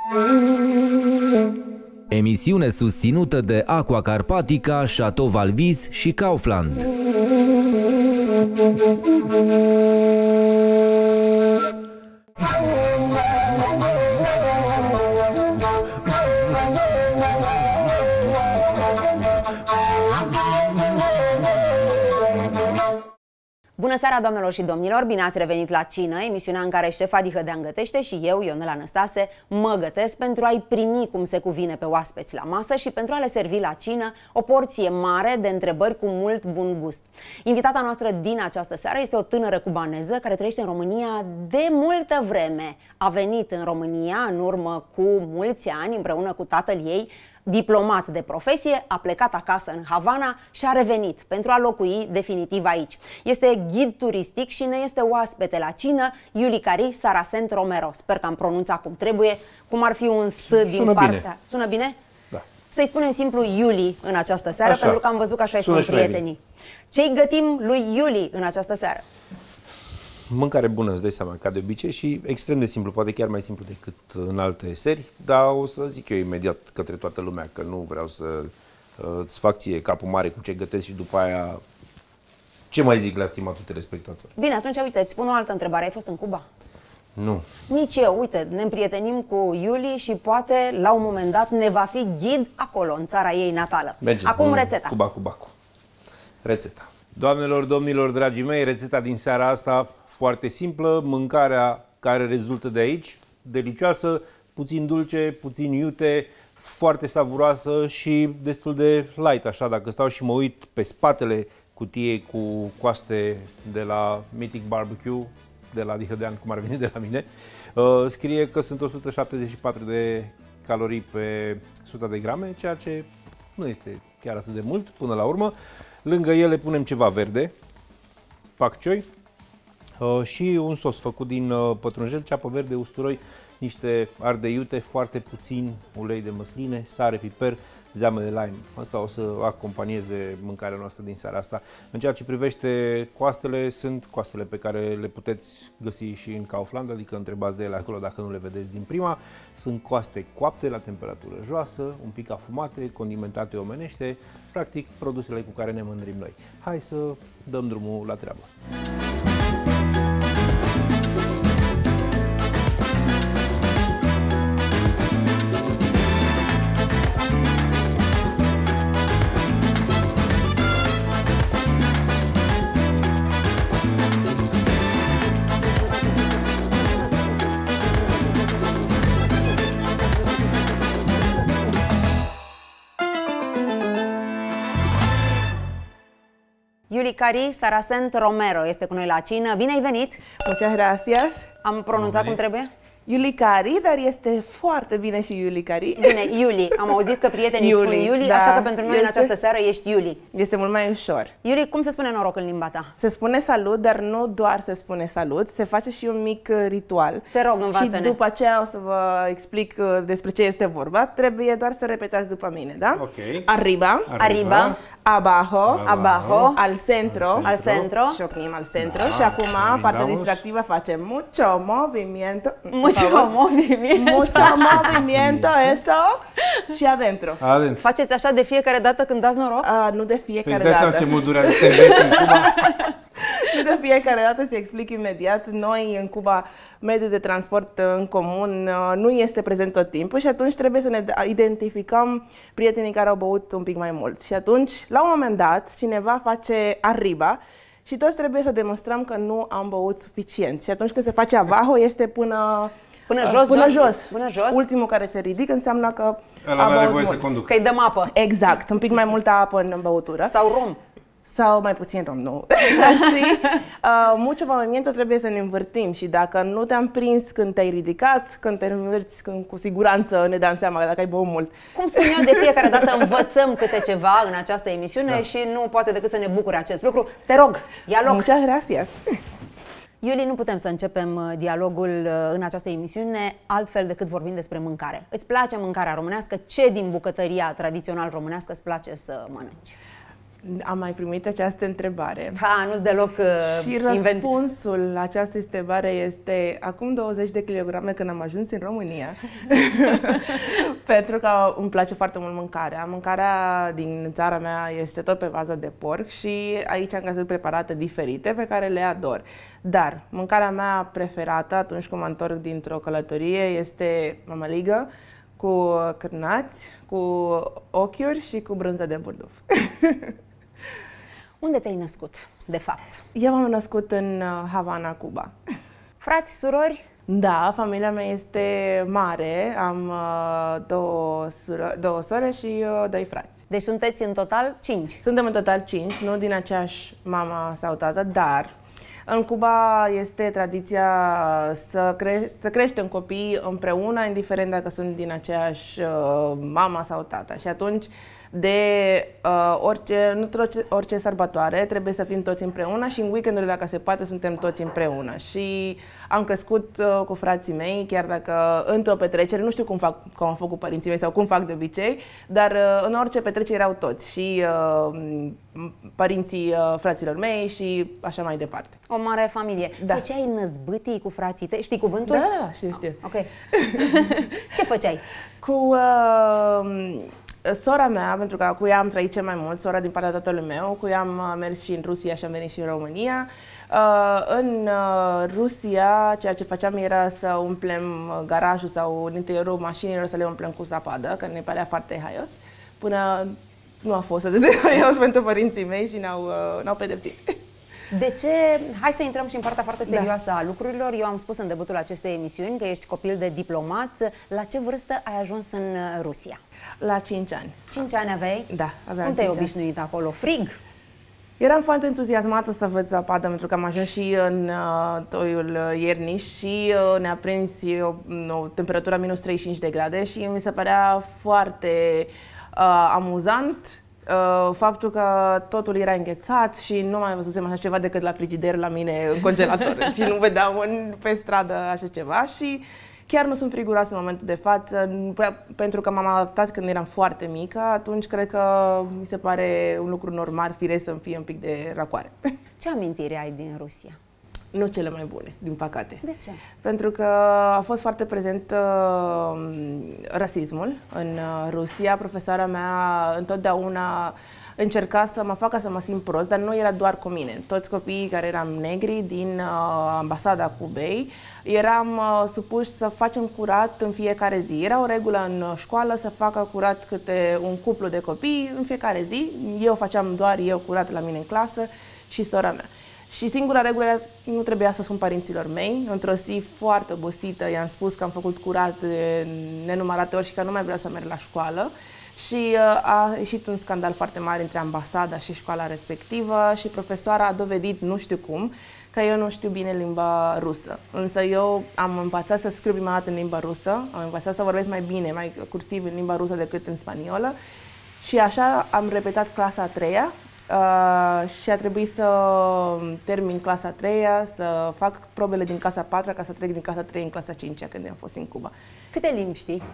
Emisiune susținută de Aqua Carpatica, Chateau Valvis și Kaufland. Bună seara, doamnelor și domnilor! Bine ați revenit la Cină, emisiunea în care șefa Adi Hădean gătește și eu, Ionela Năstase, mă gătesc pentru a-i primi cum se cuvine pe oaspeți la masă și pentru a le servi la cină o porție mare de întrebări cu mult bun gust. Invitata noastră din această seară este o tânără cubaneză care trăiește în România de multă vreme. A venit în România în urmă cu mulți ani împreună cu tatăl ei, diplomat de profesie, a plecat acasă în Havana și a revenit pentru a locui definitiv aici. Este ghid turistic și ne este oaspete la cină Iuli Cari Saracent Romero. Sper că am pronunțat cum trebuie, cum ar fi un S din partea. Bine. Sună bine? Da. Să-i spunem simplu Iuli în această seară, pentru că am văzut că așa îi spun prietenii. Ce-i gătim lui Iuli în această seară? Mâncare bună, îți dai seama, ca de obicei, și extrem de simplu, poate chiar mai simplu decât în alte seri, dar o să zic eu imediat către toată lumea că nu vreau să îți fac ție capul mare cu ce gătesc și după aia ce mai zic la stimatul telespectator. Bine, atunci uite, îți spun o altă întrebare. Ai fost în Cuba? Nu. Nici eu. Uite, ne împrietenim cu Iuli și poate la un moment dat ne va fi ghid acolo, în țara ei natală. Mergem. Acum rețeta. Cuba. Rețeta. Doamnelor, domnilor, dragii mei, rețeta din seara asta foarte simplă, mâncarea care rezultă de aici, delicioasă, puțin dulce, puțin iute, foarte savuroasă și destul de light, așa, dacă stau și mă uit pe spatele cutiei cu coaste de la Mythic Barbecue, de la Adi Hădean, cum ar veni de la mine, scrie că sunt 174 de calorii pe 100 de grame, ceea ce nu este chiar atât de mult până la urmă. Lângă ele punem ceva verde, pak choi, și un sos făcut din pătrunjel, ceapă verde, usturoi, niște ardei iute, foarte puțin ulei de măsline, sare, piper, zeamă de lime. Asta o să acompanieze mâncarea noastră din seara asta. În ceea ce privește coastele, sunt coastele pe care le puteți găsi și în Kaufland, adică întrebați de ele acolo dacă nu le vedeți din prima. Sunt coaste coapte la temperatură joasă, un pic afumate, condimentate omenește, practic produsele cu care ne mândrim noi. Hai să dăm drumul la treabă! Iuli Cari Saracent Romero este cu noi la cină. Bine ai venit! Muchas gracias! Am pronunțat cum trebuie? Iuli Cari, dar este foarte bine și Iuli Cari. Bine, Iuli. Am auzit că prietenii spun Iuli, da, așa că pentru noi în această seară ești Iuli. Este mult mai ușor. Iuli, cum se spune noroc în limba ta? Se spune salut, dar nu doar se spune salut, se face și un mic ritual. Te rog, învață-ne. Și după aceea o să vă explic despre ce este vorba. Trebuie doar să repetați după mine, da? Ok. Arriba. Arriba. Abajo. Abajo. Al centro. Al centro. Șocnim al centro. Da. Și acum, partea distractivă, facem mucho movimiento. Mucho movimiento. Mucho movimiento, eso. Și adentro. Faceți așa de fiecare dată când dați noroc? Nu de fiecare dată. Îți dai seama ce mod durează în Cuba? Nu de fiecare dată, să explic imediat. Noi, în Cuba, mediul de transport în comun nu este prezent tot timpul și atunci trebuie să ne identificăm prietenii care au băut un pic mai mult. Și atunci, la un moment dat, cineva face arriba și toți trebuie să demonstrăm că nu am băut suficient. Și atunci când se face abajo, este până jos. Ultimul care se ridică înseamnă că ăla are nevoie să conducă. Că îi dăm apă. Exact, un pic mai multă apă în băutură. Sau rom. Sau mai puțin rom, nu. Și mucho movimiento, trebuie să ne învârtim și dacă nu te-am prins când te-ai ridicat, când te învârți, cu siguranță ne dăm seama dacă ai băut mult. Cum spun eu, de fiecare dată învățăm câte ceva în această emisiune și nu poate decât să ne bucure acest lucru. Te rog, ia loc! Muchas gracias! Iuli, nu putem să începem dialogul în această emisiune altfel decât vorbind despre mâncare. Îți place mâncarea românească? Ce din bucătăria tradițional românească îți place să mănânci? Am mai primit această întrebare. Ha, nu-s deloc Și răspunsul la această întrebare este acum 20 de kilograme când am ajuns în România. Pentru că îmi place foarte mult mâncarea. Mâncarea din țara mea este tot pe bază de porc și aici am găsit preparate diferite pe care le ador. Dar mâncarea mea preferată atunci când mă întorc dintr-o călătorie este mămăligă cu cârnați, cu ochiuri și cu brânză de burduf. Unde te-ai născut, de fapt? Eu m-am născut în Havana, Cuba. Frați, surori? Da, familia mea este mare. Am două sore și doi frați. Deci sunteți în total 5? Suntem în total 5, nu din aceeași mama sau tată, dar în Cuba este tradiția să creștem copiii împreună, indiferent dacă sunt din aceeași mama sau tata. Și atunci, orice sărbătoare, trebuie să fim toți împreună și în weekendurile, dacă se poate, suntem toți împreună. Și am crescut cu frații mei, chiar dacă într-o petrecere, nu știu cum am făcut părinții mei sau cum fac de obicei, dar în orice petrecere erau toți și părinții fraților mei și așa mai departe. O mare familie. Da. Făceai năzbâtii cu frații tăi? Știi cuvântul? Da, știu. Ok. Ce făceai? Cu sora mea, pentru că cu ea am trăit cel mai mult, sora din partea tatălui meu, cu ea am mers și în Rusia și am venit și în România. În Rusia, ceea ce făceam era să umplem garajul sau în interiorul mașinilor să le umplem cu zăpadă, că ne părea foarte haios, până nu a fost atât de haios pentru părinții mei și n-au pedepsit. De ce? Hai să intrăm și în partea foarte serioasă a lucrurilor. Eu am spus în debutul acestei emisiuni că ești copil de diplomat. La ce vârstă ai ajuns în Rusia? La 5 ani. 5 ani aveai? Da, aveam. Cum te-ai obișnuit acolo? Frig? Eram foarte entuziasmată să văd zăpadă, pentru că am ajuns și în toiul iernii și ne-a prins o temperatură minus 35 de grade și mi se părea foarte amuzant faptul că totul era înghețat și nu mai văzusem așa ceva decât la frigider la mine în congelator și nu vedeam pe stradă așa ceva și chiar nu sunt friguroasă în momentul de față, pentru că m-am adaptat când eram foarte mică, atunci cred că mi se pare un lucru normal, firesc să-mi fie un pic de răcoare. Ce amintiri ai din Rusia? Nu cele mai bune, din păcate. De ce? Pentru că a fost foarte prezent rasismul în Rusia. Profesoara mea întotdeauna încerca să mă facă să mă simt prost, dar nu era doar cu mine. Toți copiii care eram negri din ambasada Cubei eram supuși să facem curat în fiecare zi. Era o regulă în școală să facă curat câte un cuplu de copii în fiecare zi. Eu făceam doar eu curat la mine în clasă și sora mea. Și singura regulă era, nu trebuia să spun părinților mei. Într-o zi foarte obosită i-am spus că am făcut curat de nenumărate ori și că nu mai vreau să merg la școală. Și a ieșit un scandal foarte mare între ambasada și școala respectivă și profesoara a dovedit, nu știu cum, că eu nu știu bine limba rusă. Însă eu am învățat să scriu prima dată în limba rusă, am învățat să vorbesc mai bine, mai cursiv în limba rusă decât în spaniolă și așa am repetat clasa a 3-a. Și a trebuit să termin clasa a 3-a, să fac probele din clasa a 4-a ca să trec din clasa 3 în clasa 5-a când am fost în Cuba. Câte limbi știi?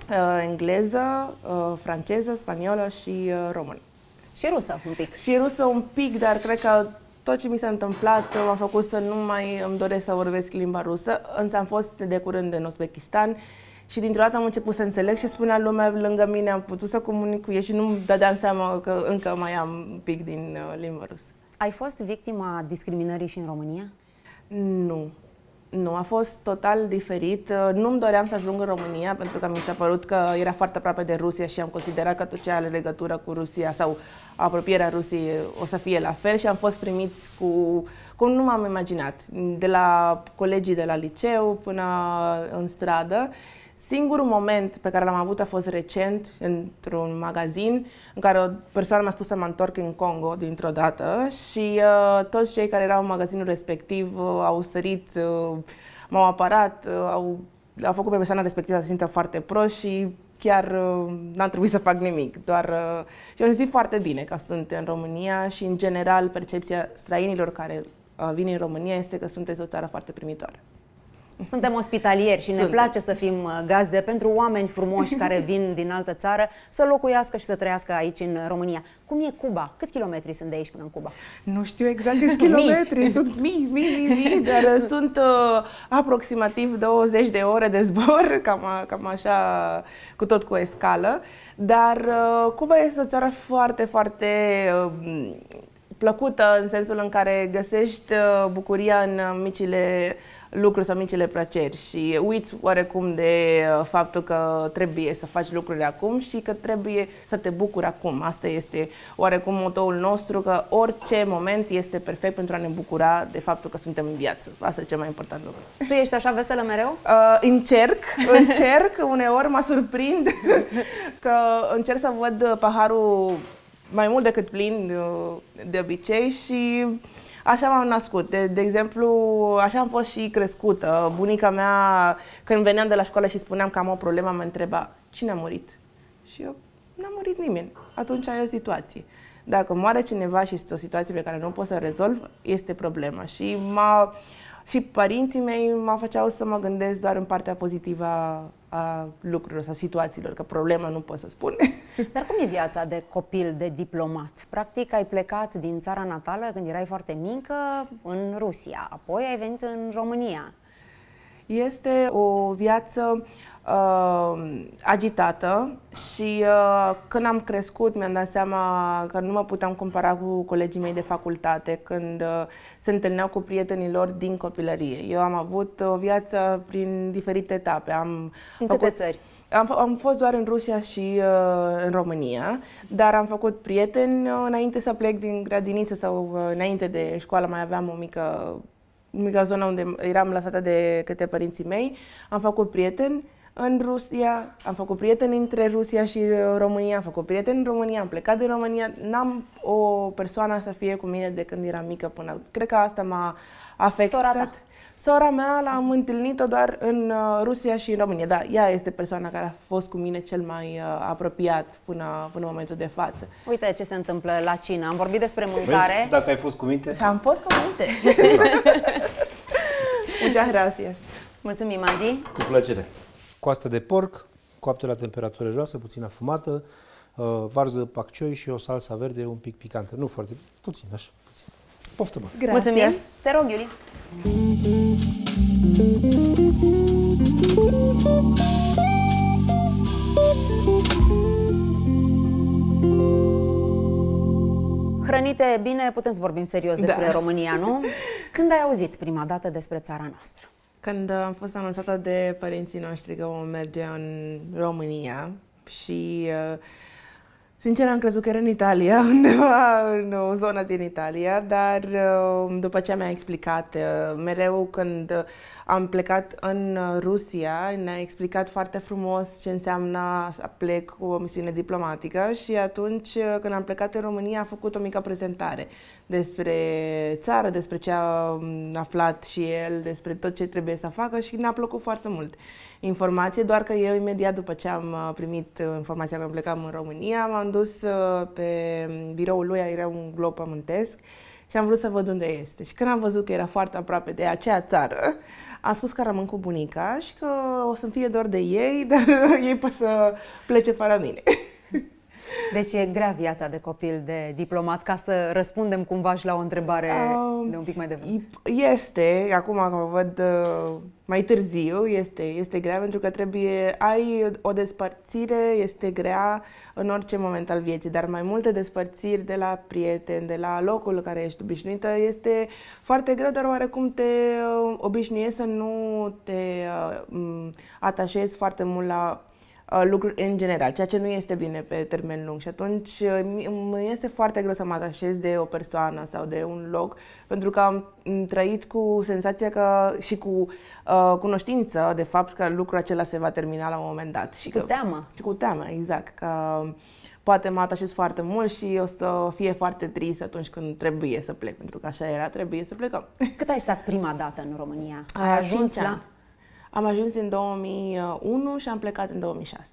Engleză, franceză, spaniolă și română. Și rusă un pic? Și rusă un pic, dar cred că tot ce mi s-a întâmplat m-a făcut să nu mai îmi doresc să vorbesc limba rusă, însă am fost de curând în Uzbekistan și dintr-o dată am început să înțeleg și spunea lumea lângă mine, am putut să comunic cu ei și nu-mi dădeam seama că încă mai am un pic din limba rusă. Ai fost victima discriminării și în România? Nu. Nu, a fost total diferit. Nu-mi doream să ajung în România pentru că mi s-a părut că era foarte aproape de Rusia și am considerat că tot ce are legătură cu Rusia sau apropierea Rusiei o să fie la fel și am fost primiți cum nu m-am imaginat, de la colegii de la liceu până în stradă. Singurul moment pe care l-am avut a fost recent, într-un magazin, în care o persoană mi-a spus să mă întorc în Congo dintr-o dată și toți cei care erau în magazinul respectiv au sărit, m-au apărat, au făcut pe persoana respectivă să se simtă foarte prost și chiar n-a trebuit să fac nimic. Și am simțit foarte bine că sunt în România și, în general, percepția străinilor care vin în România este că sunteți o țară foarte primitoare. Suntem ospitalieri și ne place să fim gazde pentru oameni frumoși care vin din altă țară să locuiască și să trăiască aici în România. Cum e Cuba? Câți kilometri sunt de aici până în Cuba? Nu știu exact câți kilometri, sunt mii, dar sunt aproximativ 20 de ore de zbor, cam așa, cu tot cu escală. Dar Cuba este o țară foarte, foarte plăcută în sensul în care găsești bucuria în micile lucruri sau micile plăceri și uiți oarecum de faptul că trebuie să faci lucruri acum și că trebuie să te bucuri acum. Asta este oarecum motoul nostru, că orice moment este perfect pentru a ne bucura de faptul că suntem în viață. Asta e cel mai important lucru. Tu ești așa veselă mereu? Încerc, uneori mă surprind că încerc să văd paharul mai mult decât plin de obicei și așa m-am născut. De exemplu, așa am fost și crescută. Bunica mea, când veneam de la școală și spuneam că am o problemă, mă întreba, cine a murit? Și eu, n-a murit nimeni. Atunci ai o situație. Dacă moare cineva și este o situație pe care nu pot să o rezolv, este problema. Și părinții mei mă făceau să mă gândesc doar în partea pozitivă a lucrurilor sau situațiilor, că problema nu pot să spun. Dar cum e viața de copil, de diplomat? Practic ai plecat din țara natală când erai foarte mică în Rusia, apoi ai venit în România. Este o viață agitată și când am crescut mi-am dat seama că nu mă puteam compara cu colegii mei de facultate când se întâlneau cu prietenii lor din copilărie. Eu am avut o viață prin diferite etape. În câte țări? Am fost doar în Rusia și în România, dar am făcut prieteni înainte să plec din grădiniță sau înainte de școală. Mai aveam o mică zonă unde eram lăsată de către părinții mei. Am făcut prieteni în Rusia, am făcut prieteni între Rusia și România, am făcut prieteni în România, am plecat din România. N-am o persoană să fie cu mine de când eram mică până. Cred că asta m-a afectat. Sora mea l-am întâlnit-o doar în Rusia și în România. Da, ea este persoana care a fost cu mine cel mai apropiat până în momentul de față. Uite ce se întâmplă la cină. Am vorbit despre mâncare. Vezi, dacă ai fost cu minte? Am fost cu minte. Muchas gracias. Mulțumim, Adi. Cu plăcere. Coastă de porc, coaptă la temperatură joasă, puțin afumată, varză, paccioi și o salsa verde un pic picantă. Nu foarte, puțin, așa, puțin. Poftă-mă. Mulțumim. Te rog, Iuli. Hrănite bine, putem să vorbim serios despre România, nu? Când ai auzit prima dată despre țara noastră? Când am fost anunțată de părinții noștri că vom merge în România și sincer am crezut că era în Italia, undeva în o zonă din Italia, dar după ce mi-a explicat, mereu când am plecat în Rusia, ne-a explicat foarte frumos ce înseamnă să plec cu o misiune diplomatică și atunci când am plecat în România a făcut o mică prezentare despre țară, despre ce a aflat și el, despre tot ce trebuie să facă și ne-a plăcut foarte mult informație, doar că eu imediat după ce am primit informația că plecam în România, m-am dus pe biroul lui, era un glob pământesc și am vrut să văd unde este. Și când am văzut că era foarte aproape de acea țară, am spus că rămân cu bunica și că o să-mi fie dor de ei, dar ei pot să plece fără mine. Deci e grea viața de copil, de diplomat, ca să răspundem cumva și la o întrebare de un pic mai devreme. Este, acum că mă văd mai târziu, este grea pentru că ai o despărțire, este grea în orice moment al vieții, dar mai multe despărțiri de la prieteni, de la locul în care ești obișnuită, este foarte greu, dar oarecum te obișnuiești să nu te atașezi foarte mult la lucruri în general, ceea ce nu este bine pe termen lung și atunci mi este foarte greu să mă atașez de o persoană sau de un loc pentru că am trăit cu senzația că și cu cunoștință de fapt că lucrul acela se va termina la un moment dat. Și cu teamă. Cu teamă, exact, că poate mă atașez foarte mult și o să fie foarte trist atunci când trebuie să plec, pentru că așa era, trebuie să plecăm. Cât ai stat prima dată în România? Ai ajuns la... Am ajuns în 2001 și am plecat în 2006.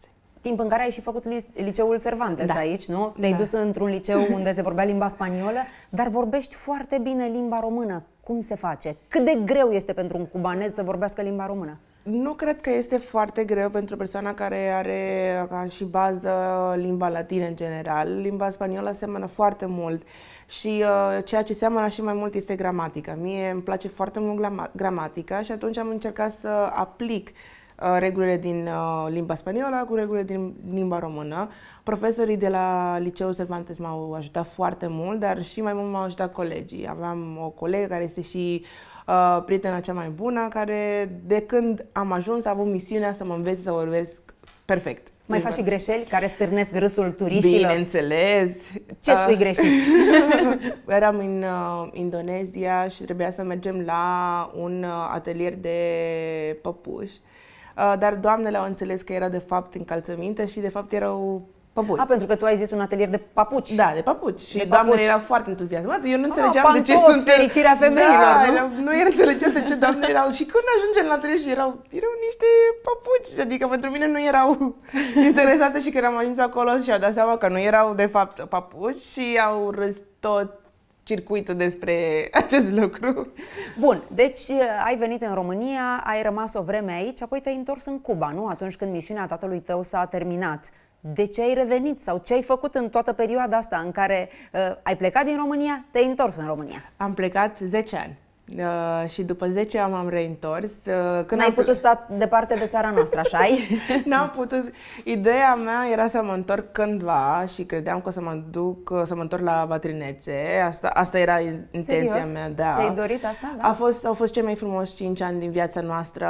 timp în care ai și făcut liceul Cervantes aici, nu? Te-ai dus într-un liceu unde se vorbea limba spaniolă, dar vorbești foarte bine limba română. Cum se face? Cât de greu este pentru un cubanez să vorbească limba română? Nu cred că este foarte greu pentru o persoană care are ca și bază limba latină în general. Limba spaniolă seamănă foarte mult și ceea ce seamănă și mai mult este gramatica. Mie îmi place foarte mult gramatica și atunci am încercat să aplic regulile din limba spaniolă cu regulile din limba română. Profesorii de la Liceul Cervantes m-au ajutat foarte mult, dar și mai mult m-au ajutat colegii. Aveam o colegă care este și prietena cea mai bună, care de când am ajuns a avut misiunea să mă învețe să vorbesc perfect. Mai faci și greșeli care stârnesc râsul turiștilor? Bineînțeles. Ce spui greșit? Eram în Indonezia și trebuia să mergem la un atelier de păpuși, dar doamnele au înțeles că era de fapt încălțăminte și de fapt erau papuci. Pentru că tu ai zis un atelier de papuci. Da, de papuci. Și doamnele erau foarte entuziasmate. Eu nu înțelegeam pantofi, de ce sunt... fericirea femeilor, nu înțelegeam de ce doamnele erau... Și când ajungem la atelier și erau niște papuci. Adică pentru mine nu erau interesate și când am ajuns acolo și-au dat seama că nu erau de fapt papuci și au râs tot circuitul despre acest lucru. Bun, deci ai venit în România, ai rămas o vreme aici, apoi te-ai întors în Cuba, nu? Atunci când misiunea tatălui tău s-a terminat. De ce ai revenit sau ce ai făcut în toată perioada asta în care ai plecat din România, te-ai întors în România? Am plecat 10 ani. Și după 10 ani m-am reîntors. N-ai putut sta departe de țara noastră, așa-i? N-am putut. Ideea mea era să mă întorc cândva și credeam că o să mă duc, să mă întorc la bătrânețe. Asta era intenția mea. Da. Ți-ai dorit asta? Da? Au fost cei mai frumoși 5 ani din viața noastră.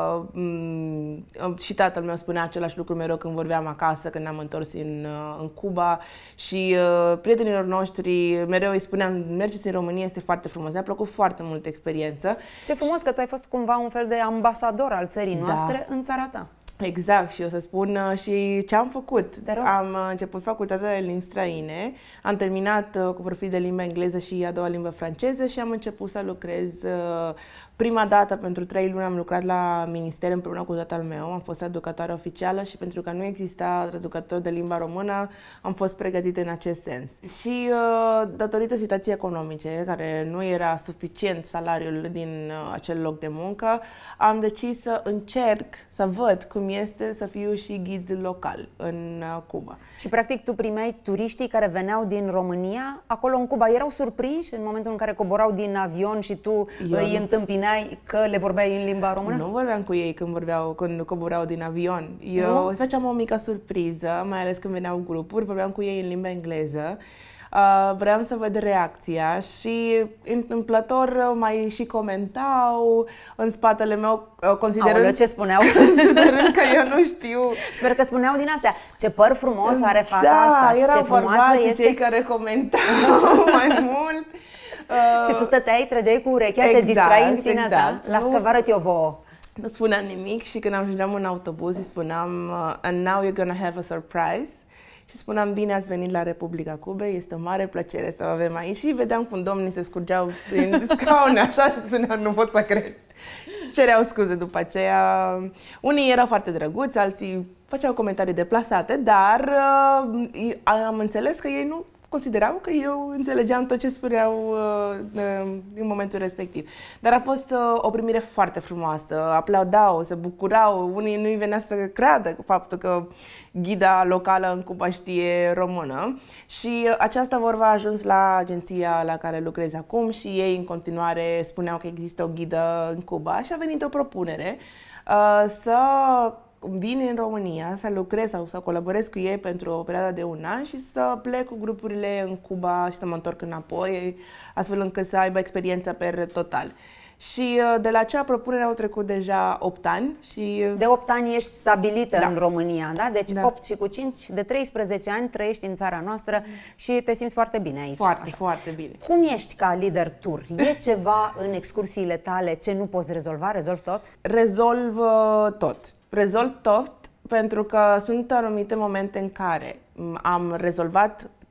Și tatăl meu spunea același lucru mereu când vorbeam acasă, când ne-am întors în Cuba. Și prietenilor noștri mereu îi spuneam, mergeți în România, este foarte frumos. Ne-a plăcut foarte mult experiență. Ce frumos că tu ai fost cumva un fel de ambasador al țării noastre în țara ta. Exact, și o să spun și ce am făcut. Am început facultatea de limbi străine, am terminat cu profil de limba engleză și a doua limbă franceză și am început să lucrez. Prima dată, pentru 3 luni, am lucrat la minister împreună cu tatăl meu, am fost traducătoare oficială și pentru că nu exista traducător de limba română, am fost pregătită în acest sens. Și datorită situației economice, care nu era suficient salariul din acel loc de muncă, am decis să încerc să văd cum este să fiu și ghid local în Cuba. Și practic tu primeai turiștii care veneau din România acolo în Cuba. Erau surprinși în momentul în care coborau din avion și tu îi întâmpinai că le vorbeai în limba română? Nu vorbeam cu ei când coborau din avion. Eu îi făceam o mică surpriză, mai ales când veneau grupuri, vorbeam cu ei în limba engleză. Vreau să văd reacția și întâmplător mai și comentau în spatele meu, considerând ce spuneau? Considerând că eu nu știu. Sper că spuneau din astea. Ce păr frumos are fata asta. Erau ce frumoasă este cei care comentau mai mult. Și tu stăteai, trăgeai cu urechea, te distrai în sinea ta. Las că vă arăt eu vouă. Nu spuneam nimic și când ajungeam în autobuz îi spuneam and now you're gonna have a surprise. Și spuneam, bine ați venit la Republica Cubei, este o mare plăcere să vă avem aici. Și vedeam cum domnii se scurgeau prin scaune așa și spuneam, nu pot să cred. Și cereau scuze după aceea. Unii erau foarte drăguți, alții făceau comentarii deplasate, dar am înțeles că ei nu considerau că eu înțelegeam tot ce spuneau în momentul respectiv. Dar a fost o primire foarte frumoasă, aplaudau, se bucurau, unii nu-i venea să creadă faptul că ghida locală în Cuba știe română și această vorbă a ajuns la agenția la care lucrez acum și ei în continuare spuneau că există o ghidă în Cuba și a venit o propunere să vin în România, să lucrez sau să colaborez cu ei pentru o perioadă de 1 an și să plec cu grupurile în Cuba și să mă întorc înapoi, astfel încât să aibă experiența per total. Și de la acea propunere au trecut deja 8 ani. Și de 8 ani ești stabilită în România, da? Deci 8 și cu 5, de 13 ani trăiești în țara noastră și te simți foarte bine aici. Foarte, foarte bine. Cum ești ca lider tour? E ceva în excursiile tale ce nu poți rezolva? Rezolvi tot? Rezolv tot. Rezolv tot pentru că sunt anumite momente în care am rezolvat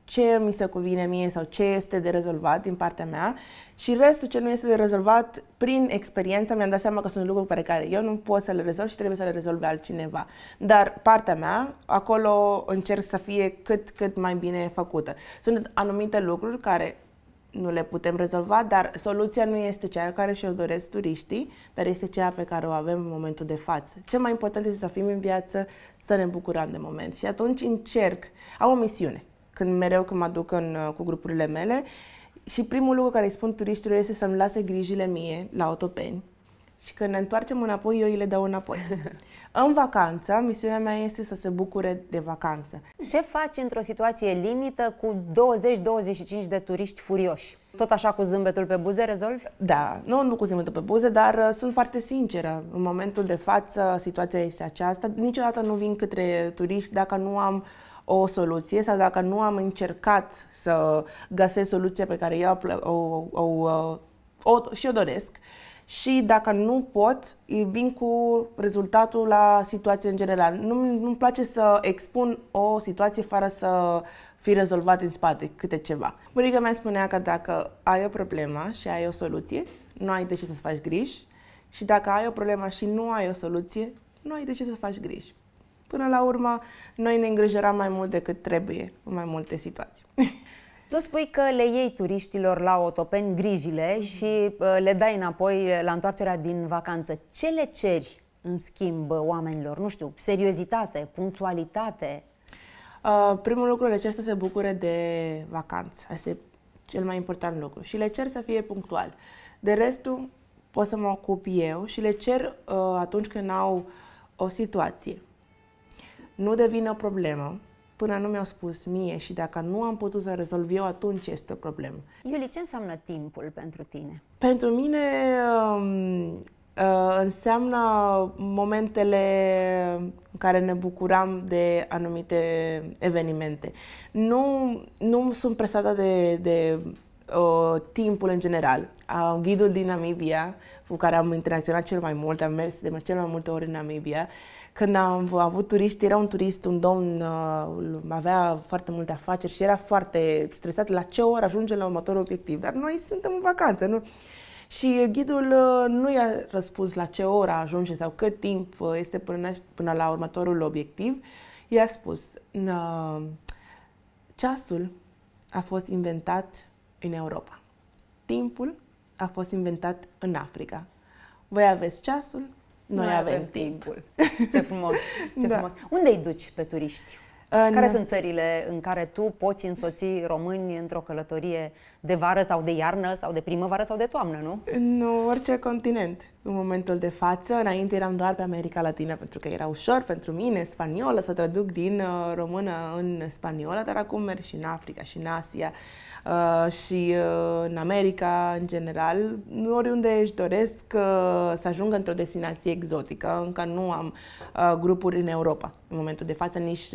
ce mi se cuvine mie sau ce este de rezolvat din partea mea și restul ce nu este de rezolvat, prin experiență mi-am dat seama că sunt lucruri pe care eu nu pot să le rezolv și trebuie să le rezolve altcineva. Dar partea mea, acolo încerc să fie cât mai bine făcută. Sunt anumite lucruri care nu le putem rezolva, dar soluția nu este cea care și-o doresc turiștii, dar este cea pe care o avem în momentul de față. Cel mai important este să fim în viață, să ne bucurăm de moment. Și atunci încerc, am o misiune, mereu când mă duc cu grupurile mele, și primul lucru care îi spun turiștilor este să-mi lase grijile mie la Otopeni și când ne întoarcem înapoi, eu îi le dau înapoi. În vacanță, misiunea mea este să se bucure de vacanță. Ce faci într-o situație limită cu 20-25 de turiști furioși? Tot așa cu zâmbetul pe buze rezolvi? Da, nu cu zâmbetul pe buze, dar sunt foarte sinceră. În momentul de față, situația este aceasta. Niciodată nu vin către turiști dacă nu am o soluție sau dacă nu am încercat să găsesc soluția pe care eu și o doresc. Și dacă nu pot, vin cu rezultatul la situație în general. Nu-mi place să expun o situație fără să fi rezolvat în spate câte ceva. Bunica mea spunea că dacă ai o problemă și ai o soluție, nu ai de ce să-ți faci griji. Și dacă ai o problemă și nu ai o soluție, nu ai de ce să faci griji. Până la urmă, noi ne îngrijorăm mai mult decât trebuie în mai multe situații. Tu spui că le iei turiștilor la Otopeni grijile și le dai înapoi la întoarcerea din vacanță. Ce le ceri în schimb oamenilor? Nu știu, seriozitate, punctualitate? Primul lucru, le cer să se bucure de vacanță. Asta e cel mai important lucru. Și le cer să fie punctuali. De restul pot să mă ocup eu și le cer atunci când au o situație. Nu devine o problemă până nu mi-au spus mie și dacă nu am putut să rezolv eu, atunci este o problemă. Iuli, ce înseamnă timpul pentru tine? Pentru mine înseamnă momentele în care ne bucuram de anumite evenimente. Nu sunt presată de timpul în general. Ghidul din Namibia, cu care am interacționat cel mai mult, am mers de cel mai multe ori în Namibia. Când am avut turiști, era un domn, avea foarte multe afaceri și era foarte stresat la ce oră ajunge la următorul obiectiv. Dar noi suntem în vacanță, nu? Și ghidul nu i-a răspuns la ce oră ajunge sau cât timp este până la următorul obiectiv. I-a spus, ceasul a fost inventat în Europa. Timpul a fost inventat în Africa. Voi aveți ceasul, noi avem timpul. Ce frumos, ce frumos. Unde îi duci pe turiști? Care sunt țările în care tu poți însoți români într-o călătorie de vară sau de iarnă sau de primăvară sau de toamnă, nu? În orice continent. În momentul de față, înainte eram doar pe America Latină, pentru că era ușor pentru mine, spaniolă, să traduc din română în spaniolă, dar acum merg și în Africa, și în Asia, și în America, în general. Oriunde își doresc să ajungă într-o destinație exotică. Încă nu am grupuri în Europa. În momentul de față, nici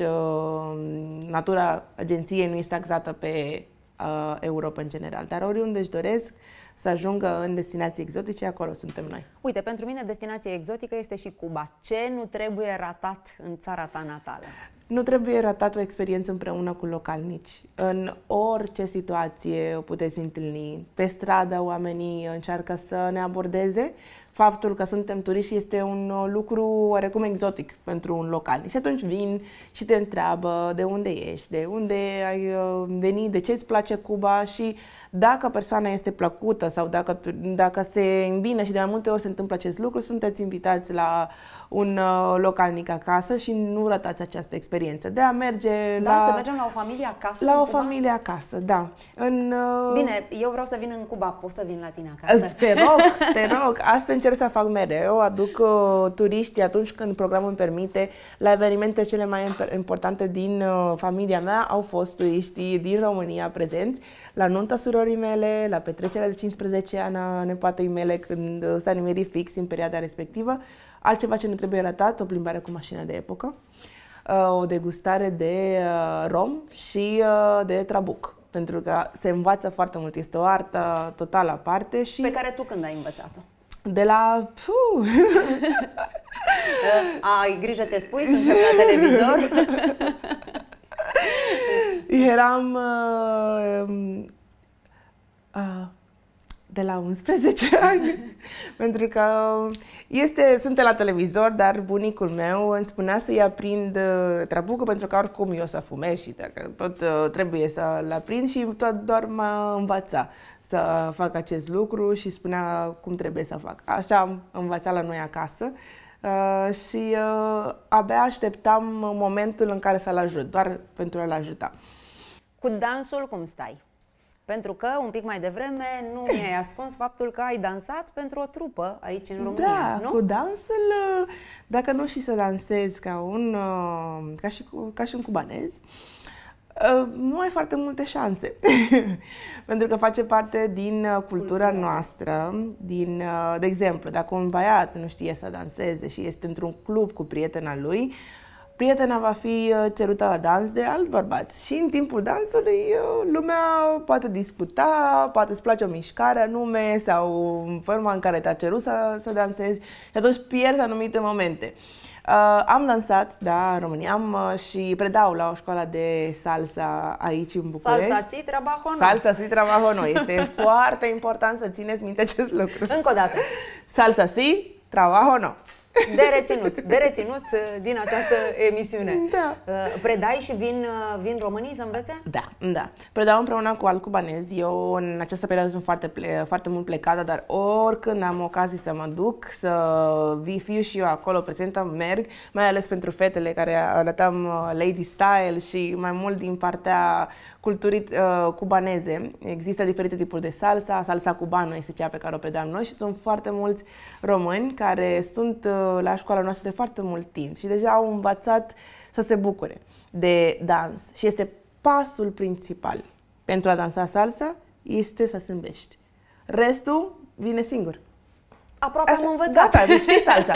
natura agenției nu este axată pe Europa în general. Dar oriunde își doresc să ajungă în destinații exotice, acolo suntem noi. Uite, pentru mine destinație exotică este și Cuba. Ce nu trebuie ratat în țara ta natală? Nu trebuie ratat o experiență împreună cu localnici. În orice situație o puteți întâlni. Pe stradă oamenii încearcă să ne abordeze. Faptul că suntem turiști este un lucru oarecum exotic pentru un localnic. Și atunci vin și te întreabă de unde ești, de unde ai venit, de ce îți place Cuba și dacă persoana este plăcută sau dacă se îmbină și de mai multe ori se întâmplă acest lucru, sunteți invitați la un localnic acasă și nu ratați această experiență. De a merge să mergem la o familie acasă? La o familie acasă, da. Bine, eu vreau să vin în Cuba, poți să vin la tine acasă? Te rog, asta încerc să fac mereu. Aduc turiștii atunci când programul îmi permite. La evenimente cele mai importante din familia mea au fost turiștii din România prezenți. La nunta surorii mele, la petrecerea de 15 ani a nepoatei mele, când s-a nimerit fix în perioada respectivă. Altceva ce nu trebuie ratat, o plimbare cu mașina de epocă, o degustare de rom și de trabuc. Pentru că se învață foarte mult, este o artă totală aparte. Și pe care tu când ai învățat-o? De la... Ai grijă ce spui, suntem la televizor. Eram de la 11 ani, pentru că sunt la televizor, dar bunicul meu îmi spunea să-i aprind trabucul, pentru că oricum eu să fumez și dacă tot trebuie să-l aprind, și tot doar mă învăța să fac acest lucru și spunea cum trebuie să fac. Așa am învățat la noi acasă și abia așteptam momentul în care să-l ajut, doar pentru a-l ajuta. Cu dansul cum stai? Pentru că un pic mai devreme nu mi-ai ascuns faptul că ai dansat pentru o trupă aici în România, da, nu? Cu dansul, dacă nu știi să dansezi ca și un cubanez, nu ai foarte multe șanse. Pentru că face parte din cultura noastră. De exemplu, dacă un băiat nu știe să danseze și este într-un club cu prietena lui, prietena va fi cerută la dans de alți bărbați. Și în timpul dansului lumea poate discuta, poate îți place o mișcare anume sau forma în care te-a cerut să dansezi și atunci pierzi anumite momente. Am dansat, da, în România, și predau la o școală de salsa aici în București. Salsa si trabajo no. Salsa si trabajo no. Este foarte important să țineți minte acest lucru. Încă o dată. Salsa si trabajo no. De reținut din această emisiune. Da. Predai și vin românii să învețe? Da. Predau împreună cu alți cubanezi. Eu în această perioadă sunt foarte mult plecată, dar oricând am ocazii să mă duc, să fiu și eu acolo prezentă, merg, mai ales pentru fetele care arătăm lady style și mai mult din partea culturii cubaneze. Există diferite tipuri de salsa. Salsa cubană este cea pe care o predam noi și sunt foarte mulți români care sunt la școala noastră de foarte mult timp și deja au învățat să se bucure de dans. Și este pasul principal pentru a dansa salsa, este să zâmbești. Restul vine singur. Aproape am învățat. Gata, deci știi salsa.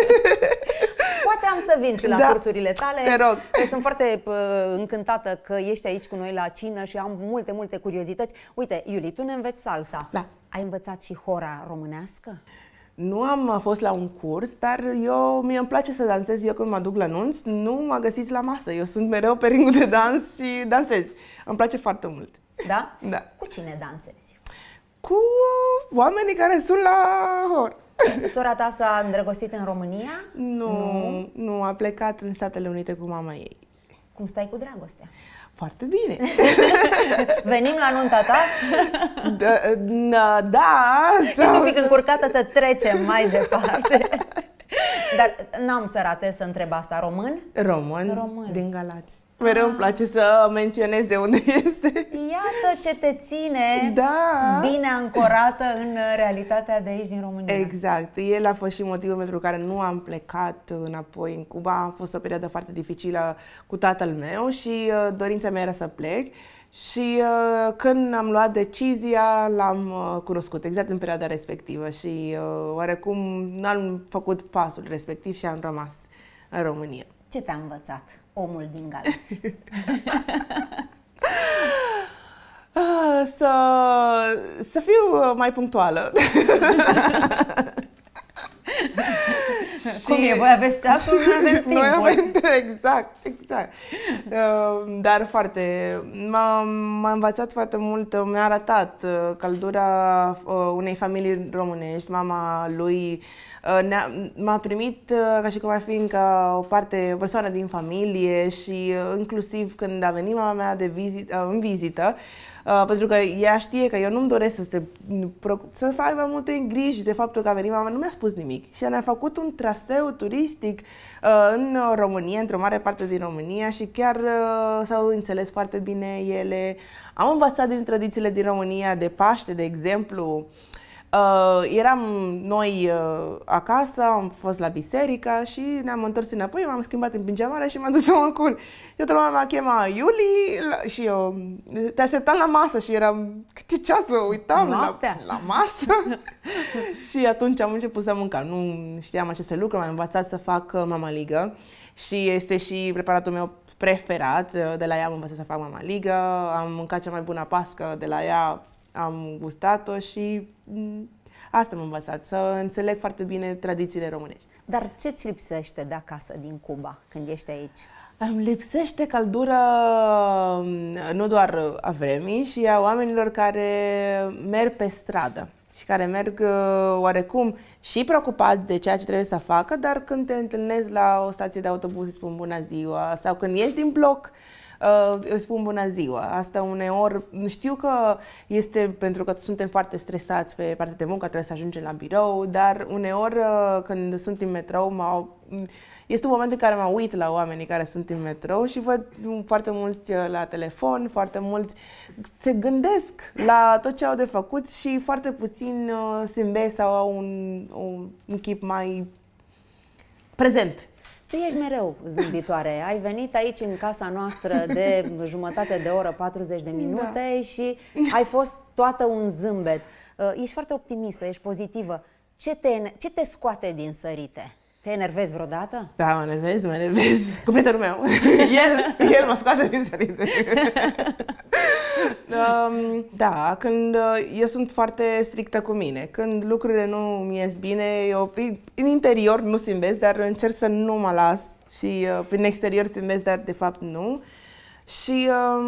Poate am să vin și la cursurile tale. Te rog. Sunt foarte încântată că ești aici cu noi la cină și am multe curiozități. Uite, Iuli, tu ne înveți salsa. Da. Ai învățat și hora românească? Nu am fost la un curs, dar mie îmi place să dansez. Eu când mă duc la nunți, nu mă găsiți la masă. Eu sunt mereu pe ringul de dans și dansez. Îmi place foarte mult. Da? Da. Cu cine dansezi? Cu oamenii care sunt la hor. Sora ta s-a îndrăgostit în România? Nu, a plecat în Statele Unite cu mama ei. Cum stai cu dragostea? Foarte bine. Venim la nunta ta? Da. Ești un pic încurcată să trecem mai departe. Dar n-am să ratez să întreb asta. Român? Român. Din Galați. Mereu îmi place să menționez de unde este. Iată ce te ține bine ancorată în realitatea de aici din România. Exact. El a fost și motivul pentru care nu am plecat înapoi în Cuba. A fost o perioadă foarte dificilă cu tatăl meu și dorința mea era să plec. Și când am luat decizia, l-am cunoscut exact în perioada respectivă și oarecum n-am făcut pasul respectiv și am rămas în România. Ce te-a învățat omul din Galați? Să fiu mai punctuală. Cum e? Voi aveți ceasul, noi avem timpul. Noi avem, exact. Dar m-a învățat foarte mult, mi-a arătat căldura unei familii românești. Mama lui m-a primit ca și cum ar fi încă o persoană din familie și inclusiv când a venit mama mea în vizită, pentru că ea știe că eu nu-mi doresc să fac mai multe griji de faptul că a venit mama, nu mi-a spus nimic. Și ne-a făcut un traseu turistic în România, într-o mare parte din România și chiar s-au înțeles foarte bine ele. Am învățat din tradițiile din România, de Paște, de exemplu. Eram noi acasă, am fost la biserică și ne-am întors înapoi, m-am schimbat în pijamale și m-am dus să mă culc. Toată lumea m-a chemat Iuli și eu te așteptam la masă și eram câte ceasul, uitam la masă. Și atunci am început să mâncam. Nu știam aceste lucruri, m-am învățat să fac mamaligă și este și preparatul meu preferat. De la ea am învățat să fac mamaligă, am mâncat cea mai bună pască de la ea. Am gustat-o și asta m-a învățat, să înțeleg foarte bine tradițiile românești. Dar ce-ți lipsește de acasă, din Cuba, când ești aici? Îmi lipsește căldură nu doar a vremii, și a oamenilor care merg pe stradă și care merg oarecum și preocupați de ceea ce trebuie să facă, dar când te întâlnezi la o stație de autobuz îți spun bună ziua, sau când ieși din bloc îți spun bună ziua. Asta uneori, știu că este pentru că suntem foarte stresați pe partea de muncă, trebuie să ajungem la birou, dar uneori când sunt în metrou, este un moment în care mă uit la oamenii care sunt în metrou și văd foarte mulți la telefon, foarte mulți se gândesc la tot ce au de făcut și foarte puțin zâmbesc sau au un chip mai prezent. Tu ești mereu zâmbitoare. Ai venit aici în casa noastră de jumătate de oră, 40 de minute și ai fost toată un zâmbet. Ești foarte optimistă, ești pozitivă. Ce te scoate din sărite? Te enervezi vreodată? Da, mă enervez. Cu prietenul meu. El mă scoate din sărite. Da, când eu sunt foarte strictă cu mine. Când lucrurile nu mi ies bine, eu în interior nu zâmbesc, dar încerc să nu mă las. Și prin exterior zâmbesc, dar de fapt nu. Și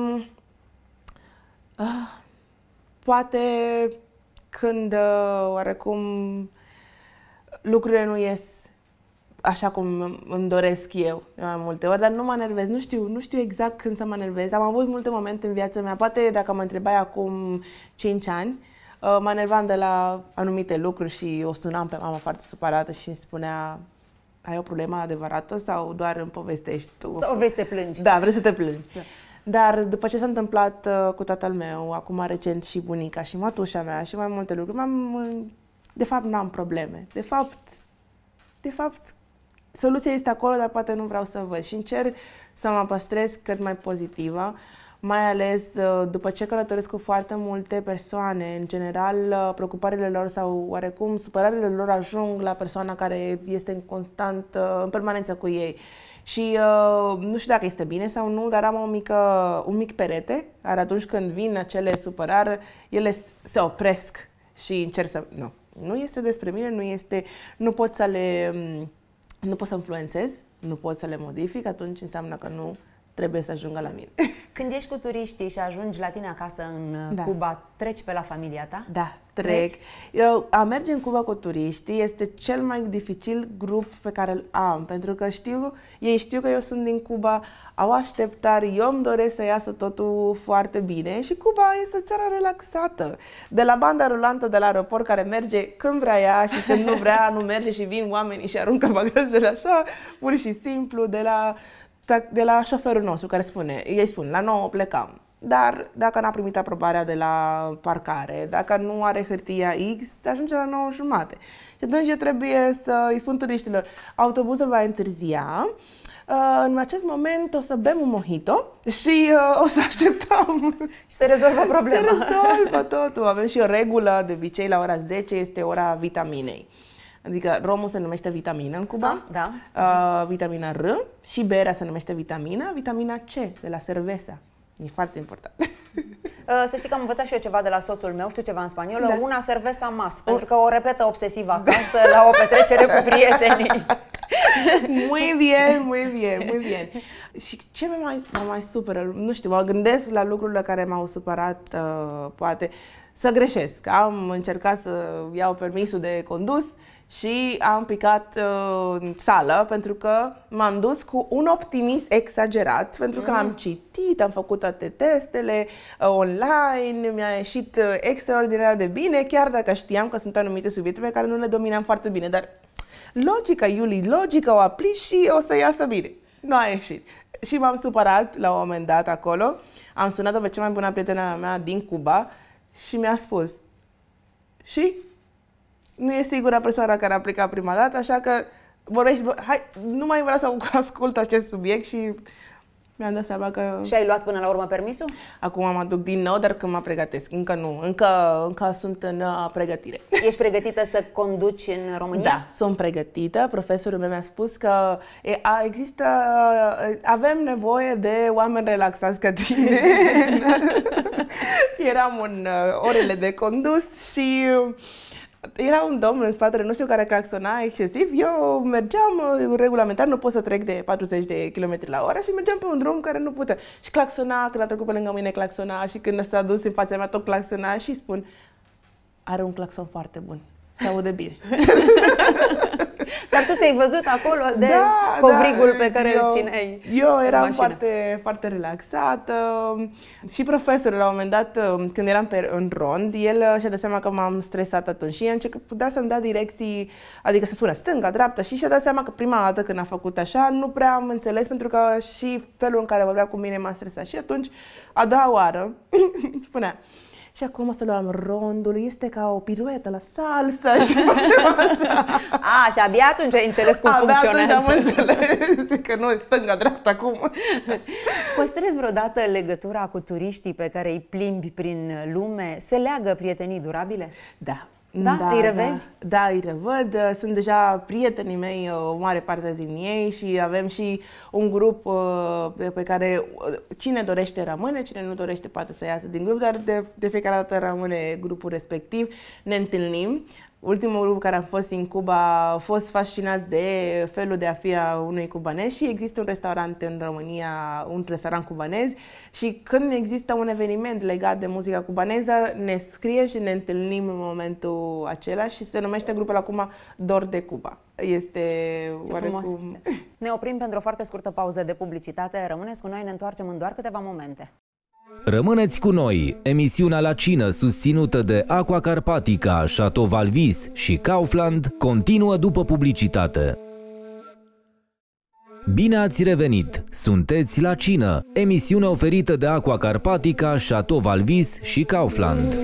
poate când oarecum lucrurile nu ies așa cum îmi doresc eu mai multe ori, dar nu mă enervez, nu știu exact când să mă enervez. Am avut multe momente în viața mea, poate dacă mă întrebai acum 5 ani, mă enervam de la anumite lucruri și o sunam pe mama foarte supărată și îmi spunea: ai o problemă adevărată sau doar îmi povestești tu? Sau vrei să te plângi? Da, vrei să te plângi. Da. Dar după ce s-a întâmplat cu tatăl meu, acum recent și bunica și mătușa mea și mai multe lucruri, de fapt n-am probleme. De fapt, soluția este acolo, dar poate nu vreau să văd și încerc să mă păstrez cât mai pozitivă, mai ales după ce călătoresc cu foarte multe persoane. În general, preocupările lor sau oarecum supărările lor ajung la persoana care este în permanență cu ei. Și nu știu dacă este bine sau nu, dar am un mic perete, dar atunci când vin acele supărări, ele se opresc și încerc să... Nu este despre mine, nu pot să influențez, nu pot să le modific, atunci înseamnă că nu trebuie să ajungă la mine. Când ești cu turiștii și ajungi la tine acasă în Cuba, treci pe la familia ta? Da, trec. A merge în Cuba cu turiștii este cel mai dificil grup pe care îl am, pentru că ei știu că eu sunt din Cuba, au așteptări, eu îmi doresc să iasă totul foarte bine și Cuba este o țară relaxată. De la banda rulantă de la aeroport care merge când vrea ea și când nu vrea, nu merge și vin oamenii și aruncă bagajele așa, pur și simplu, de la șoferul nostru care ei spun, la 9 plecam. Dar dacă n-a primit aprobarea de la parcare, dacă nu are hârtia X, ajunge la 9:30. Și atunci eu trebuie să îi spun turiștilor, autobuzul va întârzia, în acest moment o să bem un mojito și o să așteptăm. Și se rezolvă problema. Se rezolvă totul. Avem și o regulă, de obicei la ora 10 este ora vitaminei. Adică romul se numește vitamină în Cuba, vitamina R, și berea se numește vitamina C, de la cerveza. E foarte important. Să știi că am învățat și eu ceva de la soțul meu, știu ceva în spaniolă, una cerveza más, pentru că o repetă obsesiv acasă la o petrecere cu prietenii. Muy bien. Și ce mă mai supără? Nu știu, mă gândesc la lucrurile care m-au supărat, poate să greșesc. Am încercat să iau permisul de condus și am picat sală pentru că m-am dus cu un optimism exagerat, pentru că am citit, am făcut toate testele online, mi-a ieșit extraordinar de bine, chiar dacă știam că sunt anumite subiecte pe care nu le dominam foarte bine, dar logica o aplici și o să iasă bine. Nu a ieșit. Și m-am supărat la un moment dat acolo, am sunat-o pe cea mai bună prietenă mea din Cuba și mi-a spus: și nu e sigura persoana care a plecat prima dată, așa că nu mai vreau să ascult acest subiect și mi-am dat seama că... Și ai luat până la urmă permisul? Acum mă duc din nou, dar când mă pregătesc. Încă nu, încă sunt în pregătire. Ești pregătită să conduci în România? Da, sunt pregătită. Profesorul meu mi-a spus că avem nevoie de oameni relaxați ca tine. Eram în orele de condus și Era un domn în spatele nostru care claxona excesiv. Eu mergeam regulamentar, nu pot să trec de 40 de km la oră și mergeam pe un drum care nu putea. Și claxona, când a trecut pe lângă mine claxona și când s-a dus în fața mea tot claxona și spun, are un claxon foarte bun, se aude bine. Dar tu ți-ai văzut acolo de covrigul pe care îl țineai. Eu eram foarte, foarte relaxată și profesorul, la un moment dat, când eram în rond, el și-a dat seama că m-am stresat atunci și a început să-mi dea direcții, adică să spună stânga, dreapta și și-a dat seama că prima dată când a făcut așa, nu prea am înțeles pentru că și felul în care vorbea cu mine m-a stresat. Și atunci, a doua oară, spunea, și acum o să luăm rondul, este ca o piruetă la salsa și facem așa. Și abia atunci ai înțeles cum funcționează. Abia atunci am înțeles că nu e stânga-dreapta acum. Păstrezi vreodată legătura cu turiștii pe care îi plimbi prin lume? Se leagă prietenii durabile? Da. Da? Îi revezi? Da, îi revăd. Sunt deja prietenii mei, o mare parte din ei și avem și un grup pe care cine dorește rămâne, cine nu dorește poate să iasă din grup, dar de fiecare dată rămâne grupul respectiv. Ne întâlnim. Ultimul grup care am fost în Cuba a fost fascinați de felul de a fi a unui cubanez și există un restaurant în România, un restaurant cubanez și când există un eveniment legat de muzica cubaneză, ne scrie și ne întâlnim în momentul acela și se numește grupul acum Dor de Cuba. Este oarecum... Ne oprim pentru o foarte scurtă pauză de publicitate. Rămâneți cu noi, ne întoarcem în doar câteva momente. Rămâneți cu noi! Emisiunea La Cină, susținută de Aqua Carpatica, Chateau Valvis și Kaufland, continuă după publicitate. Bine ați revenit! Sunteți La Cină, emisiune oferită de Aqua Carpatica, Chateau Valvis și Kaufland.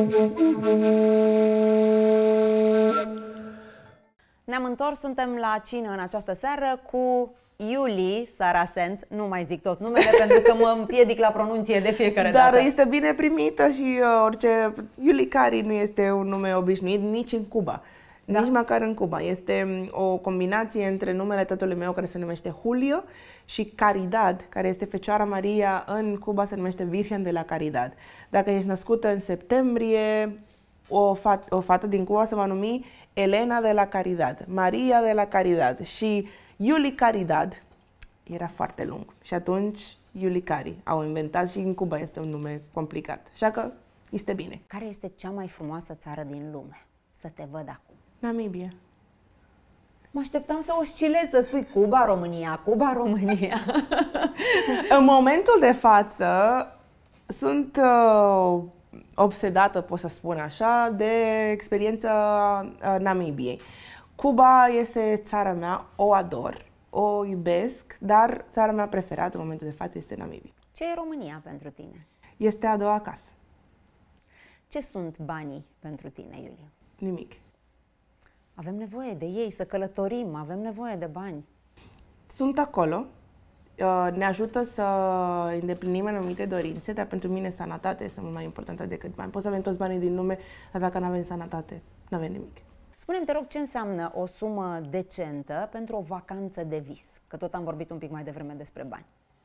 Ne-am întors, suntem la cină în această seară cu Iuli Sarasent, nu mai zic tot numele pentru că mă împiedic la pronunție de fiecare dată. Dar este bine primită și orice... Iuli Cari nu este un nume obișnuit nici în Cuba, nici măcar în Cuba. Este o combinație între numele tatălui meu care se numește Julio și Caridad, care este Fecioara Maria, în Cuba se numește Virgen de la Caridad. Dacă ești născută în septembrie, o fată din Cuba se va numi Elena de la Caridad, Maria de la Caridad și Iuli Caridad era foarte lung și atunci Iuli Cari au inventat și în Cuba este un nume complicat, așa că este bine. Care este cea mai frumoasă țară din lume? Să te văd acum. Namibia. Mă așteptam să oscilezi, să spui Cuba, România, Cuba, România. În momentul de față sunt obsedată, pot să spun așa, de experiența Namibiei. Cuba este țara mea, o ador, o iubesc, dar țara mea preferată în momentul de față este Namibia. Ce e România pentru tine? Este a doua casă. Ce sunt banii pentru tine, Iulia? Nimic. Avem nevoie de ei, să călătorim, avem nevoie de bani. Sunt acolo, ne ajută să îndeplinim anumite dorințe, dar pentru mine sănătatea este mult mai importantă decât bani. Poți să avem toți banii din lume, dar dacă nu avem sănătate, nu avem nimic. Spune-mi, te rog, ce înseamnă o sumă decentă pentru o vacanță de vis? Că tot am vorbit un pic mai devreme despre bani.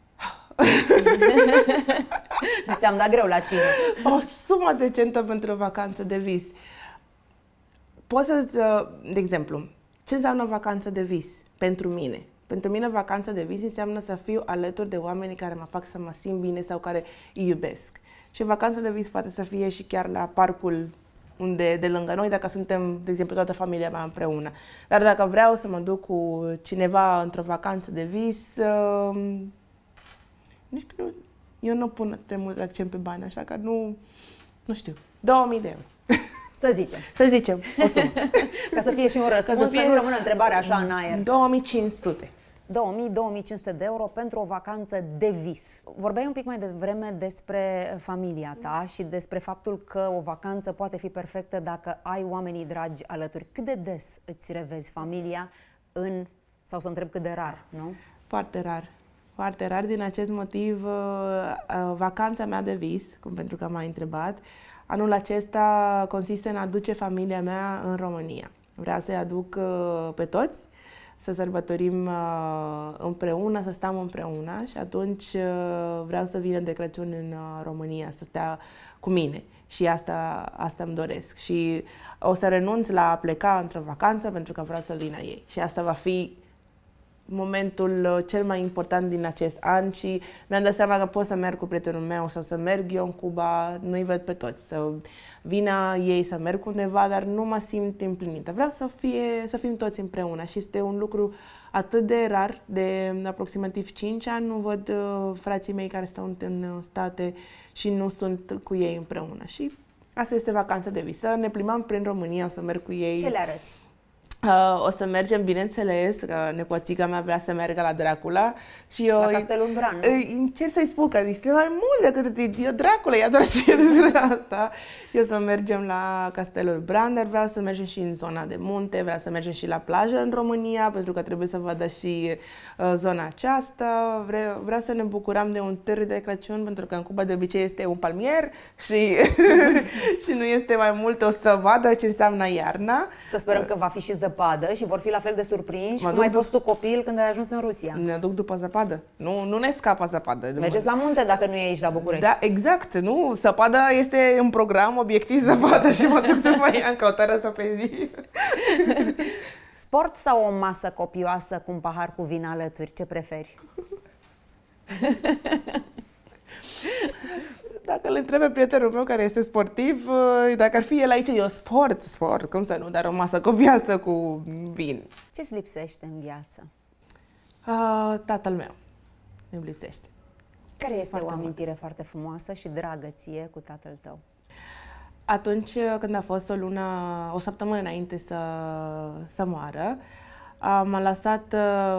Ți-am dat greu la cină. O sumă decentă pentru o vacanță de vis. Poți să, de exemplu, ce înseamnă o vacanță de vis pentru mine? Pentru mine, vacanța de vis înseamnă să fiu alături de oamenii care mă fac să mă simt bine sau care îi iubesc. Și vacanța de vis poate să fie și chiar la parcul unde de lângă noi, dacă suntem, de exemplu, toată familia mea împreună. Dar dacă vreau să mă duc cu cineva într-o vacanță de vis, eu nu pun atât de mult accent pe bani, așa că nu știu, 2000 de euro. Să zicem. Să zicem, o sumă. Ca să fie și un răspuns, să nu rămână întrebarea așa în aer. 2500. 2000-2500 de euro pentru o vacanță de vis. Vorbeai un pic mai devreme despre familia ta și despre faptul că o vacanță poate fi perfectă dacă ai oamenii dragi alături. Cât de des îți revezi familia sau să întreb cât de rar, nu? Foarte rar. Foarte rar. Din acest motiv, vacanța mea de vis, pentru că m-ai întrebat, anul acesta consistă în a aduce familia mea în România. Vreau să-i aduc pe toți, să sărbătorim împreună, să stăm împreună și atunci vreau să vină de Crăciun în România, să stea cu mine și asta îmi doresc. Și o să renunț la a pleca într-o vacanță pentru că vreau să vină ei și asta va fi momentul cel mai important din acest an și mi-am dat seama că pot să merg cu prietenul meu sau să merg eu în Cuba, nu-i văd pe toți, să vină ei, să merg undeva, dar nu mă simt împlinită. Vreau să fim toți împreună și este un lucru atât de rar, de aproximativ 5 ani, nu văd frații mei care sunt în state și nu sunt cu ei împreună. Și asta este vacanța de vis. Să ne plimbăm prin România, o să merg cu ei. Ce le arăți? O să mergem, bineînțeles, că nepoțica mea vrea să meargă la Dracula și eu... La Castelul Bran, nu? Încerc să-i spun că este mai mult decât eu Dracula, ea doar știe despre asta. Eu să mergem la Castelul Bran, dar vreau să mergem și în zona de munte, vreau să mergem și la plajă în România, pentru că trebuie să vadă și zona aceasta. Vreau să ne bucurăm de un târg de Crăciun, pentru că în Cuba de obicei este un palmier și, și nu este mai mult, o să vadă ce înseamnă iarna. Să sperăm că va fi și zăpadă și vor fi la fel de surprinși cum ai fost tu copil când ai ajuns în Rusia. Ne duc după zăpadă. Nu ne scapă zăpadă. Mergeți la munte dacă nu e aici la București. Da, exact. Nu, zăpada este în program, obiectiv zăpadă și mă duc după ea în căutarea săpezii. Sport sau o masă copioasă cu un pahar cu vin alături? Ce preferi? Dacă îl întreb pe prietenul meu care este sportiv, dacă ar fi el aici, eu sport, cum să nu, dar o masă copioasă cu vin. Ce-ți lipsește în viață? Tatăl meu îmi lipsește. Care este Foarte o amintire foarte frumoasă și dragă ție cu tatăl tău? Atunci când a fost o săptămână înainte să moară, m-a lăsat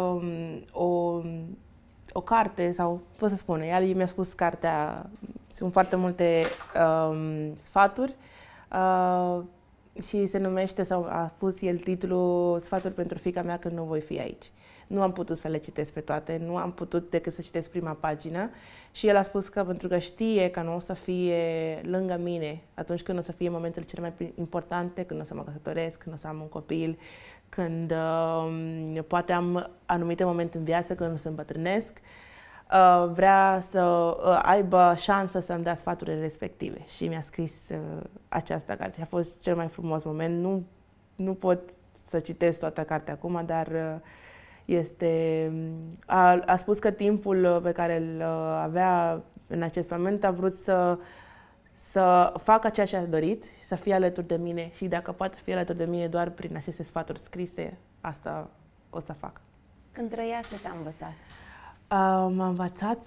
o carte, sau pot să spun, el mi-a spus cartea, sunt foarte multe sfaturi și se numește, sau a pus el titlul Sfaturi pentru fiica mea când nu voi fi aici. Nu am putut să le citesc pe toate, nu am putut decât să citesc prima pagină și el a spus că pentru că știe că nu o să fie lângă mine atunci când o să fie momentele cele mai importante, când o să mă căsătoresc, când o să am un copil, când poate am anumite momente în viață, când o să îmbătrânesc, vrea să aibă șansa să-mi dea sfaturile respective și mi-a scris această carte. A fost cel mai frumos moment. Nu pot să citesc toată cartea acum, dar a spus că timpul pe care îl avea în acest moment a vrut să facă ceea ce a dorit, să fie alături de mine și dacă poate fi alături de mine doar prin aceste sfaturi scrise, asta o să fac. Când trăia, ce te-a învățat? M-a învățat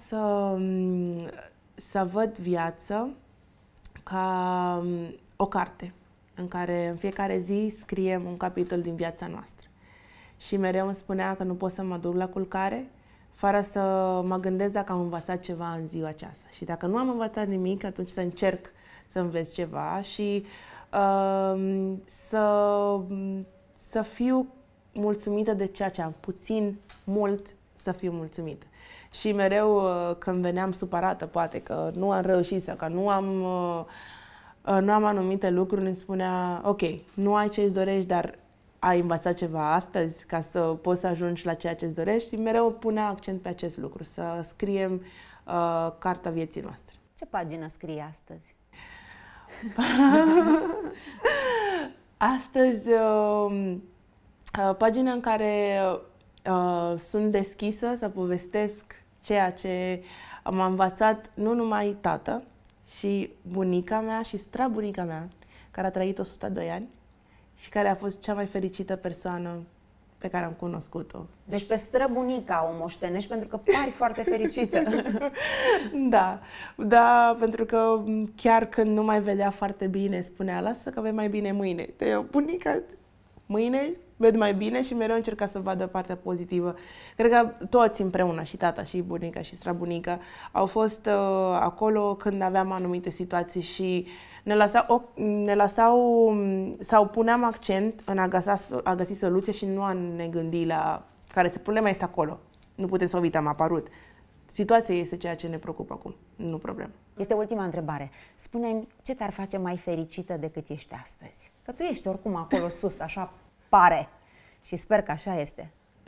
să văd viața ca o carte în care în fiecare zi scriem un capitol din viața noastră. Și mereu îmi spunea că nu pot să mă duc la culcare fără să mă gândesc dacă am învățat ceva în ziua aceasta. Și dacă nu am învățat nimic, atunci să încerc să înveț ceva și să fiu mulțumită de ceea ce am. Puțin, mult, să fiu mulțumită. Și mereu când veneam supărată, poate că nu am reușit sau că nu am anumite lucruri, îmi spunea, ok, nu ai ce îți dorești, dar ai învățat ceva astăzi ca să poți să ajungi la ceea ce îți dorești și mereu punea accent pe acest lucru, să scriem cartea vieții noastre. Ce pagină scrii astăzi? Astăzi, pagina în care sunt deschisă să povestesc ceea ce m-a învățat nu numai tată, și bunica mea și strabunica mea, care a trăit 102 ani și care a fost cea mai fericită persoană pe care am cunoscut-o. Deci pe străbunica o moștenești pentru că pari foarte fericită. Da, pentru că chiar când nu mai vedea foarte bine, spunea, lasă că vei mai bine mâine. Bunica, mâine ved mai bine și mereu încerca să vadă partea pozitivă. Cred că toți împreună, și tata, și bunica, și strabunica, au fost acolo când aveam anumite situații și ne lăsau sau puneam accent în a găsi soluție și nu a ne gândi la care problema este acolo. Nu putem să o uităm, a apărut. Situația este ceea ce ne preocupă acum, nu problemă. Este ultima întrebare. Spune-mi, ce te-ar face mai fericită decât ești astăzi? Că tu ești oricum acolo sus, așa pare. Și sper că așa este.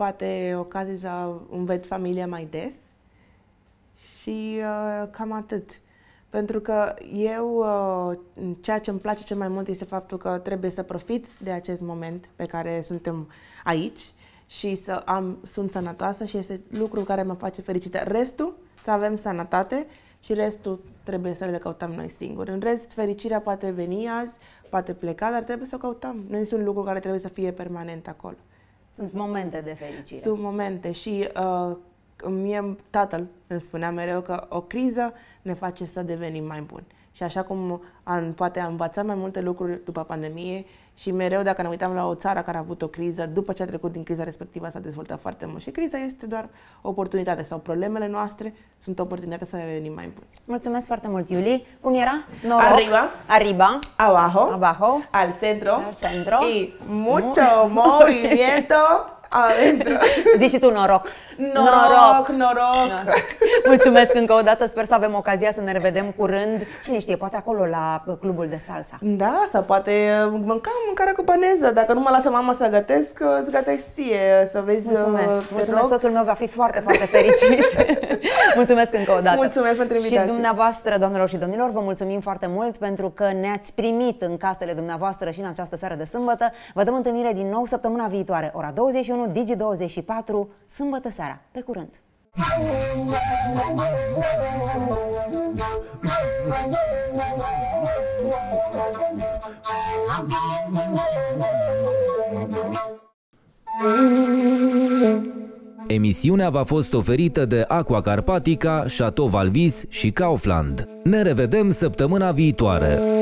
poate ocazii să înveți familia mai des și cam atât. Pentru că eu, ceea ce îmi place cel mai mult este faptul că trebuie să profit de acest moment pe care suntem aici și sunt sănătoasă și este lucru care mă face fericită. Restul, să avem sănătate și restul trebuie să le căutăm noi singuri. În rest, fericirea poate veni azi, poate pleca, dar trebuie să o căutăm. Nu este un lucru care trebuie să fie permanent acolo. Sunt momente de fericire. Sunt momente și mie tatăl îmi spunea mereu că o criză ne face să devenim mai buni. Și așa cum poate am învățat mai multe lucruri după pandemie și mereu dacă ne uitam la o țară care a avut o criză, după ce a trecut din criza respectivă s-a dezvoltat foarte mult. Și criza este doar o oportunitate sau problemele noastre sunt o oportunitate să devenim mai buni. Mulțumesc foarte mult, Iuli. Cum era? Noroc. Arriba. Abajo. Al centro. Y mucho movimiento. Adentro. Zici și tu noroc. Noroc. Mulțumesc încă o dată, sper să avem ocazia să ne revedem curând. Cine știe, poate acolo la clubul de salsa. Da, sau poate mâncăm mâncare cubaneză. Dacă nu mă lasă mama să gătesc, îți gătesc ție, să vezi. Mulțumesc, soțul meu va fi foarte, foarte fericit. Mulțumesc încă o dată. Mulțumesc pentru invitație. Și dumneavoastră, doamnelor și domnilor, vă mulțumim foarte mult pentru că ne-ați primit în casele dumneavoastră și în această seară de sâmbătă. Vă dăm întâlnire din nou săptămâna viitoare, ora 21, Digi24, sâmbătă seara. Pe curând! Emisiunea v-a fost oferită de Aqua Carpatica, Chateau Valvis și Kaufland. Ne revedem săptămâna viitoare!